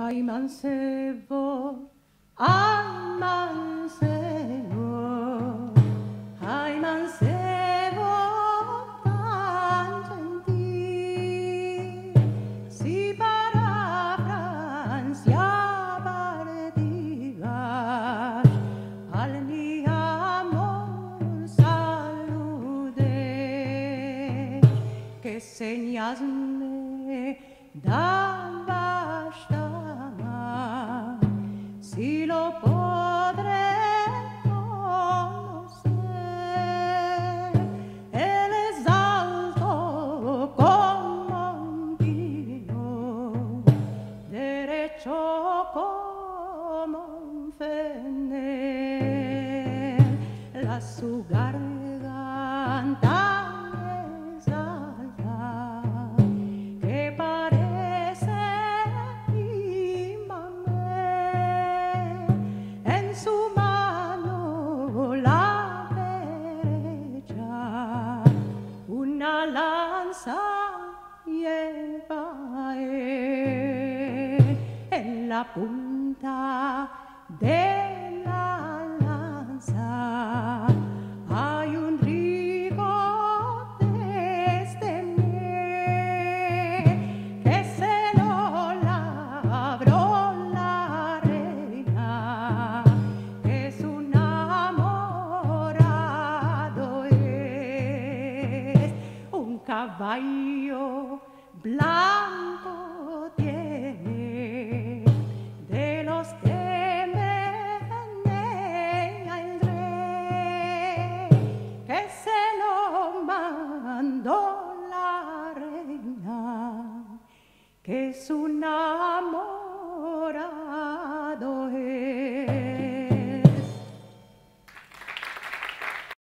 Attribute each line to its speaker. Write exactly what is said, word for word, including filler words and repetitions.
Speaker 1: Ay, mancebo, ay, mancebo, ay, mancebo tan gentil. Si para Francia partigas, al mi amor saludé, que señas me dabas llamar, si lo podré conocer. Él es alto como un pino, derecho como un fener, la su garganta es alta, que parece mi mamé. En su mano la derecha una lanza lleva él. En la punta de la lanza hay un rigote de miel, que se lo labró la reina, que su enamorado es. Un caballo blanco tiene, de los que menea el rey, que se lo mandó la reina, que es un amor